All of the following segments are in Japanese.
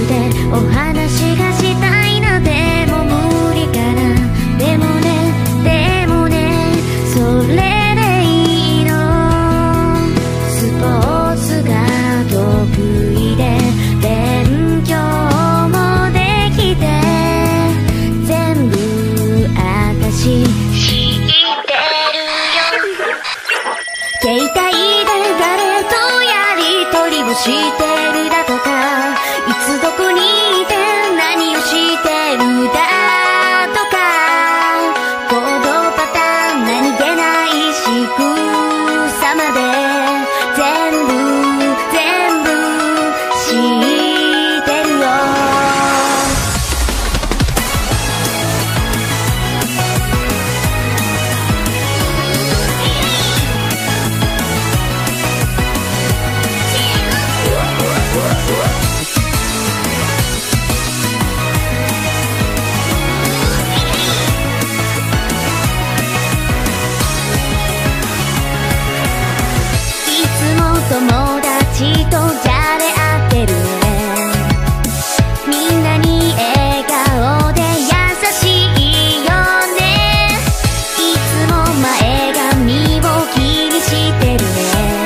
でお話がしたいな。でも無理かな。でもねそれでいいの。スポーツが得意で勉強もできて全部私知ってるよ。携帯で誰とやりとりをしてるだとか、いつどこにいて何をしてるだとか、行動パターン何気ない仕草まで全部知ってるよ。友達とじゃれ合ってるね。みんなに笑顔で優しいよね。いつも前髪を気にしてるね。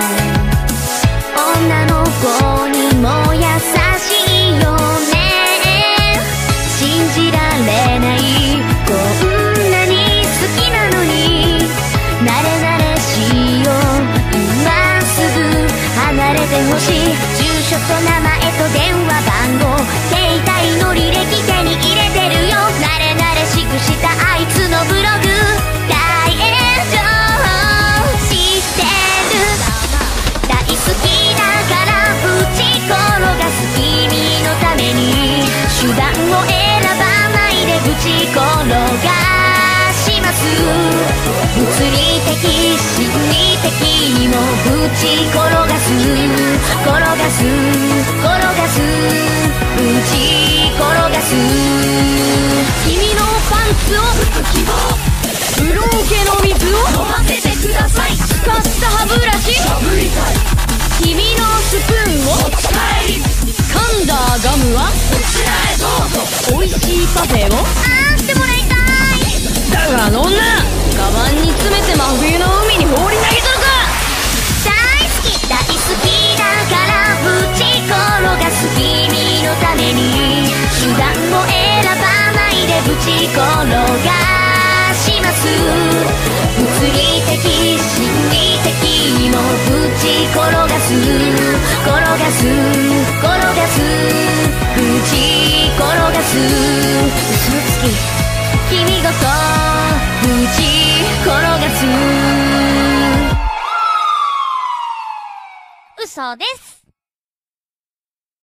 女の子にも優しいよね。信じられない、こんなに好きなのに慣れしよう。今すぐ離れてほしい。住所と名前と電話番号、携帯の履歴手に入れてるよ。慣れしくしたあいつのブログ、大炎上してる。大好きだからぶち転がす君のために、手段を選ばないでぶち転がします。物理的心理的にもぶち転がすぶち転がす。君のパンツをブローケの水を飲ませてください。使った歯ブラシ君のスプーンを噛んだガムはこちらへどうぞ。おいしいパフェをしてもらいたい。だがあの女、カバンに詰めて真冬の海に放り投げとるか。大好きだからぶち転がす君のために、手段を選ばないでぶち転がします。物理的心理的にもぶち転がすぶち転がす。嘘つき君ごとぶち転がす。嘘です。